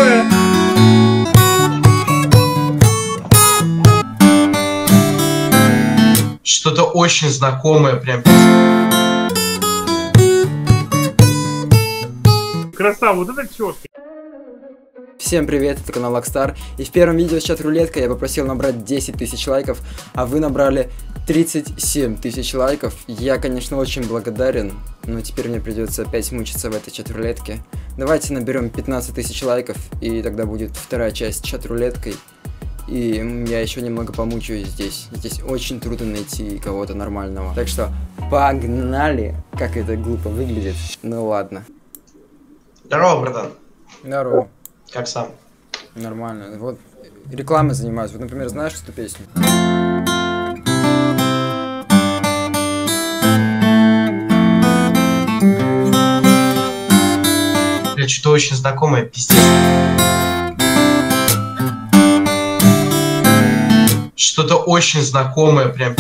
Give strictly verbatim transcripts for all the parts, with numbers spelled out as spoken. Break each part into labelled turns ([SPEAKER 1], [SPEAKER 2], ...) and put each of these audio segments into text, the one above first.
[SPEAKER 1] знакомое.
[SPEAKER 2] Что-то очень знакомое прям.
[SPEAKER 1] Красава, вот это четко.
[SPEAKER 3] Всем привет, это канал Лакстар, и в первом видео с чат-рулетка я попросил набрать десять тысяч лайков, а вы набрали тридцать семь тысяч лайков. Я, конечно, очень благодарен, но теперь мне придется опять мучиться в этой чат-рулетке. Давайте наберем пятнадцать тысяч лайков, и тогда будет вторая часть с чат-рулеткой. И я еще немного помучаюсь здесь. Здесь очень трудно найти кого-то нормального. Так что погнали! Как это глупо выглядит, ну ладно.
[SPEAKER 2] Здорово, братан.
[SPEAKER 3] Здорово.
[SPEAKER 2] Как сам?
[SPEAKER 3] Нормально. Вот рекламой занимаюсь. Вот, например, знаешь эту песню?
[SPEAKER 2] Бля, что-то очень знакомое, пиздец. Что-то очень знакомое, прям.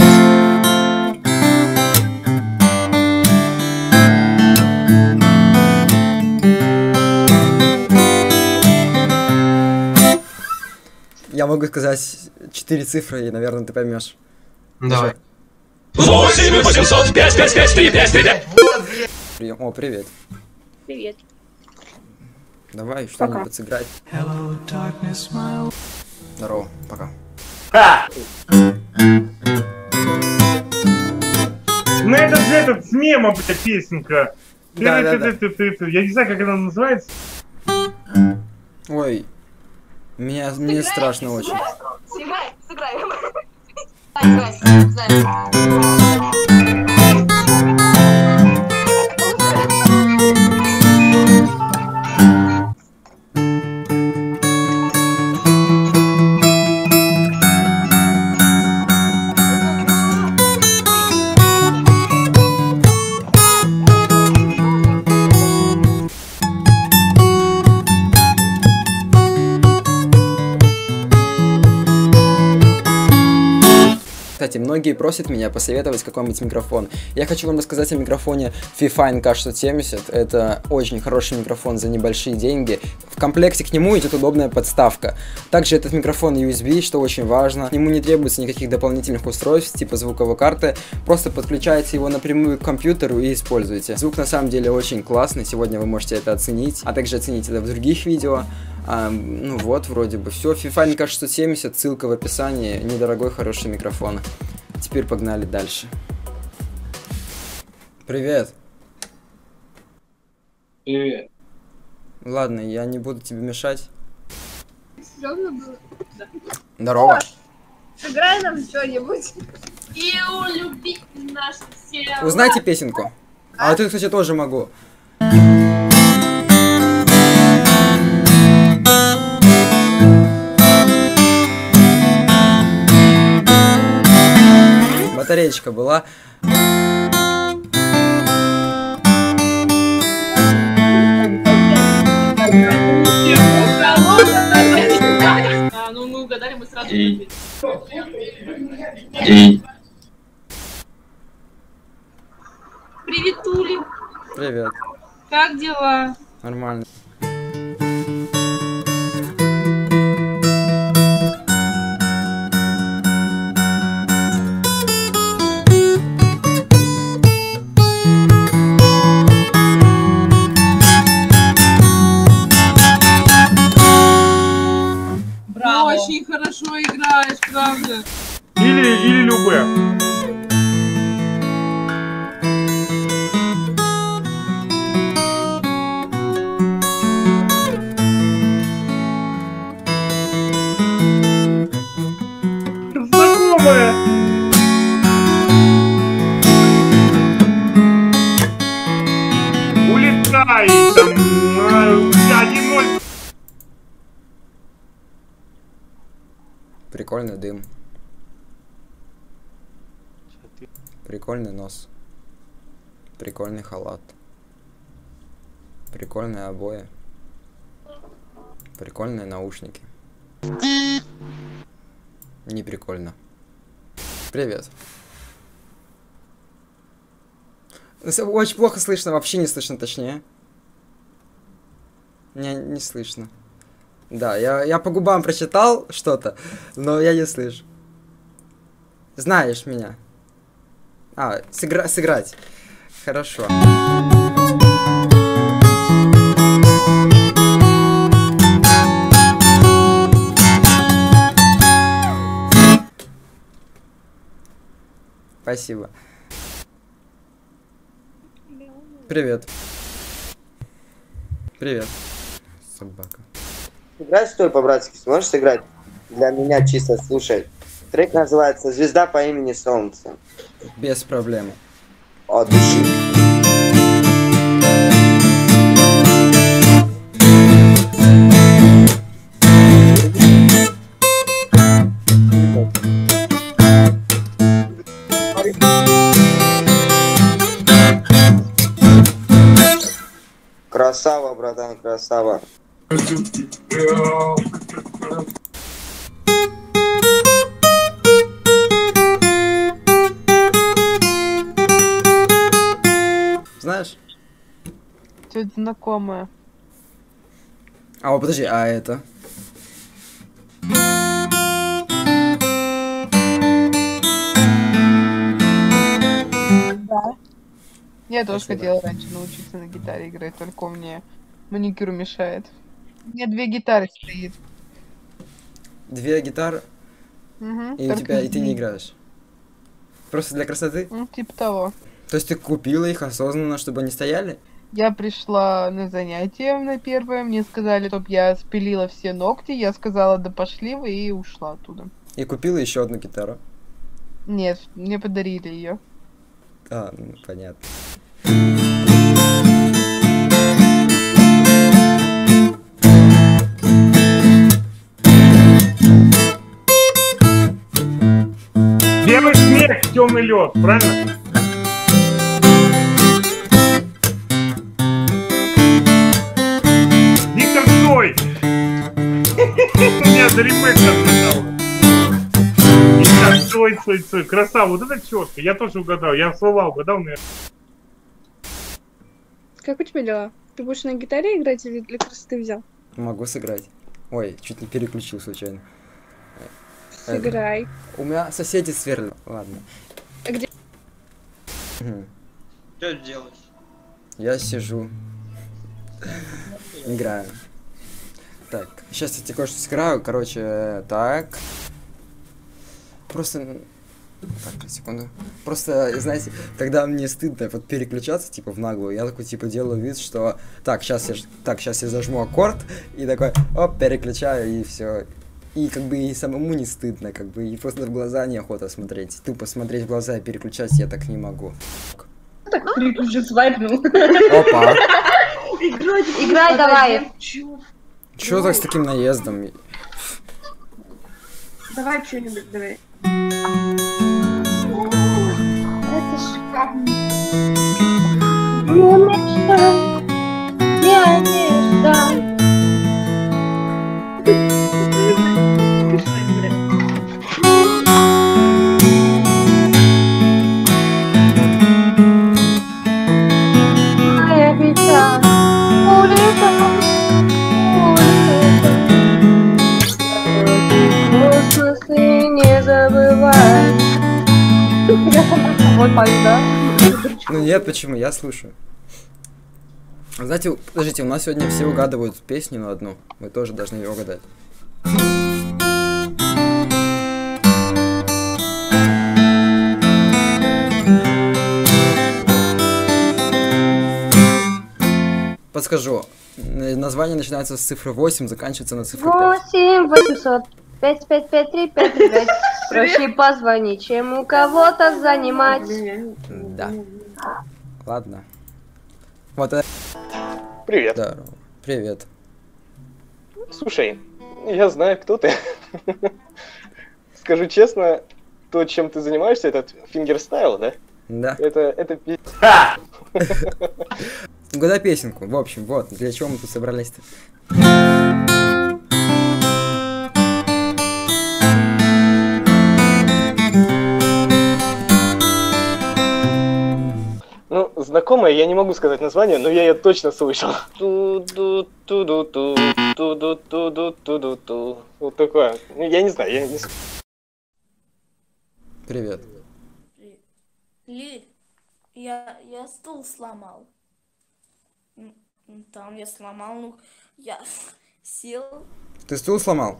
[SPEAKER 3] Я могу сказать четыре цифры, и, наверное, ты поймешь.
[SPEAKER 2] Давай.
[SPEAKER 4] восемь восемьсот пять пять пять три пять три пять.
[SPEAKER 3] О, привет.
[SPEAKER 5] Привет.
[SPEAKER 3] Давай что-нибудь сыграть.
[SPEAKER 4] Hello, darkness, my...
[SPEAKER 3] Здорово, пока.
[SPEAKER 1] Ну это же этот с мема, блядь, песенка.
[SPEAKER 3] Да, да, да.
[SPEAKER 1] Я не знаю, как она называется.
[SPEAKER 3] Ой, меня, мне страшно очень.
[SPEAKER 5] Сыграй, сыграй. Сыграй,
[SPEAKER 3] Кстати, многие просят меня посоветовать какой-нибудь микрофон. Я хочу вам рассказать о микрофоне Fifine K шестьсот семьдесят. Это очень хороший микрофон за небольшие деньги. В комплекте к нему идет удобная подставка. Также этот микрофон ю эс би, что очень важно. К нему не требуется никаких дополнительных устройств, типа звуковой карты. Просто подключаете его напрямую к компьютеру и используете. Звук на самом деле очень классный. Сегодня вы можете это оценить, а также оценить это в других видео. А, ну вот, вроде бы все. Fifine K шестьсот семьдесят, ссылка в описании. Недорогой, хороший микрофон. Теперь погнали дальше. Привет.
[SPEAKER 6] Привет.
[SPEAKER 3] Ладно, я не буду тебе мешать.
[SPEAKER 5] Стрёмно было. Да.
[SPEAKER 3] Здорово.
[SPEAKER 5] Сыграй нам что-нибудь. И улюбить наше тело.
[SPEAKER 3] Узнаете песенку? А вот это, кстати, тоже могу. Батареечка была.
[SPEAKER 5] А, ну мы угадали, мы сразу.
[SPEAKER 6] Эй. Эй.
[SPEAKER 5] Привет, Тули.
[SPEAKER 3] Привет.
[SPEAKER 5] Как дела?
[SPEAKER 3] Нормально.
[SPEAKER 5] Очень хорошо играешь, правда.
[SPEAKER 1] Или, или любэ. Знакомое. Улетай там. один ноль.
[SPEAKER 3] Прикольный дым. Прикольный нос. Прикольный халат. Прикольные обои. Прикольные наушники. Не прикольно. Привет. Очень плохо слышно, вообще не слышно, точнее. Не, не слышно. Да, я, я по губам прочитал что-то, но я не слышу. Знаешь меня. А, сыгра сыграть. Хорошо. Спасибо. Привет. Привет. Собака.
[SPEAKER 6] Играть что ли по-братски? Сможешь сыграть? Для меня чисто, слушай. Трек называется «Звезда по имени Солнце».
[SPEAKER 3] Без проблем.
[SPEAKER 6] От души. Красава, братан, красава.
[SPEAKER 3] Знаешь?
[SPEAKER 7] Что-то знакомое.
[SPEAKER 3] А, о, подожди, а это?
[SPEAKER 7] Да. Я тоже
[SPEAKER 3] Спасибо.
[SPEAKER 7] хотела раньше научиться на гитаре играть, только мне маникюр мешает. У меня две гитары стоит.
[SPEAKER 3] Две гитары,
[SPEAKER 7] Угу,
[SPEAKER 3] и у тебя, и ты не играешь. Просто для красоты?
[SPEAKER 7] Ну, типа того.
[SPEAKER 3] То есть ты купила их осознанно, чтобы они стояли?
[SPEAKER 7] Я пришла на занятие на первое, мне сказали, чтоб я спилила все ногти, я сказала, да пошли вы, и ушла оттуда.
[SPEAKER 3] И купила еще одну гитару?
[SPEAKER 7] Нет, мне подарили ее.
[SPEAKER 3] А, ну, понятно.
[SPEAKER 1] Белый снег, темный лед, правильно? Виктор Цой! У меня за ремейк разгадал. Виктор Цой, Цой, Цой. Красава, вот это четко. Я тоже угадал. Я слова угадал, наверное.
[SPEAKER 8] Как у тебя дела? Ты будешь на гитаре играть или для красоты взял?
[SPEAKER 3] Могу сыграть. Ой, чуть не переключил случайно.
[SPEAKER 8] Сыграй.
[SPEAKER 3] У меня соседи сверлят. Ладно.
[SPEAKER 8] А где?
[SPEAKER 3] Мгм.
[SPEAKER 2] Что делаешь?
[SPEAKER 3] Я сижу. Играю. Так, сейчас я тебе кое-что сыграю. Короче, так. Просто... Так, секунду. Просто, знаете, когда мне стыдно вот переключаться, типа, в наглую, я такой, типа, делаю вид, что... Так, сейчас я, ж- так, сейчас я зажму аккорд, и такой, оп, переключаю, и все. И как бы и самому не стыдно, как бы, и просто в глаза неохота смотреть. Тупо смотреть в глаза и переключать я так не могу.
[SPEAKER 5] Так, переключу, свайпнул.
[SPEAKER 3] Опа!
[SPEAKER 5] Играй давай.
[SPEAKER 3] Чё так с таким наездом?
[SPEAKER 5] Давай что-нибудь, давай.
[SPEAKER 8] Это шикарно. Не мечтай, не мечтай. Моя мечта улетает, улетает. Космос и не забывай. Я сама с собой пою, да?
[SPEAKER 3] Ну нет, почему? Я слушаю. Знаете, подождите, у нас сегодня все угадывают песню на одну. Мы тоже должны ее угадать. Подскажу. Н- Название начинается с цифры восемь, заканчивается на цифру пять.
[SPEAKER 8] Восемь восемьсот пять пять пять три пять три пять. Проще позвонить, чем у кого-то занимать.
[SPEAKER 3] Да. Ладно. Вот это.
[SPEAKER 9] Привет.
[SPEAKER 3] Здорово. Привет.
[SPEAKER 9] Слушай, я знаю, кто ты. Скажу честно, то, чем ты занимаешься, этот фингерстайл, да?
[SPEAKER 3] Да.
[SPEAKER 9] Это, это пи***.
[SPEAKER 3] Угадай песенку. В общем, вот, для чего мы тут собрались-то.
[SPEAKER 9] Ну, знакомый знакомая, я не могу сказать название, но я ее точно слышал. Ту-ду-ту-ду-ту, ту-ду-ту-ду-ту-ду-ту. Вот такое. Ну, я не знаю, я не...
[SPEAKER 3] Привет.
[SPEAKER 10] Лиль, я, я стул сломал. Там я сломал, ну, я сел.
[SPEAKER 3] Ты стул сломал?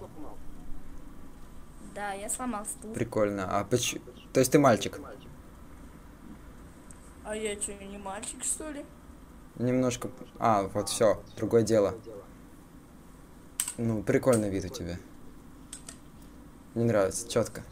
[SPEAKER 10] Да, я сломал стул.
[SPEAKER 3] Прикольно. А почему? То есть ты мальчик?
[SPEAKER 10] А я что, не мальчик, что ли?
[SPEAKER 3] Немножко... А, вот все, другое дело. Ну, прикольный вид у тебя. Мне нравится, четко.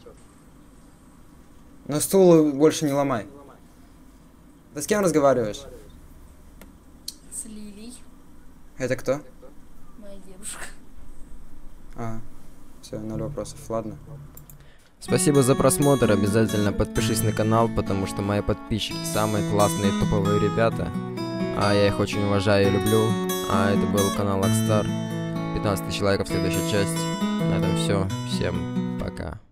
[SPEAKER 3] Но стул больше не ломай. Ты с кем разговариваешь?
[SPEAKER 10] С Лилей.
[SPEAKER 3] Это кто?
[SPEAKER 10] Моя девушка.
[SPEAKER 3] А, все, ноль вопросов, ладно.
[SPEAKER 11] Спасибо за просмотр, обязательно подпишись на канал, потому что мои подписчики самые классные топовые ребята. А я их очень уважаю и люблю. А это был канал Акстар. пятнадцать тысяч лайков, следующая часть. На этом все. Всем пока.